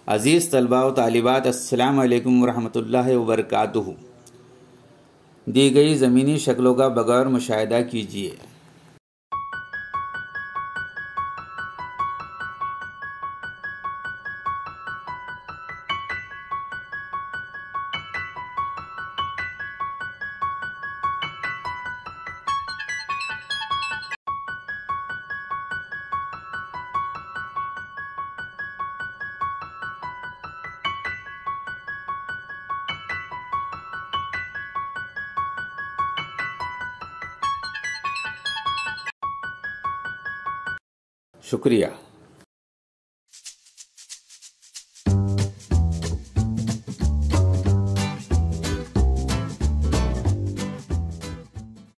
अज़ीज़ तलबा व तालिबात, अस्सलामु अलैकुम वरहमतुल्लाहि वबरकातुहू। दी गई ज़मीनी शक्लों का बगैर मुशाहिदा कीजिए। शुक्रिया।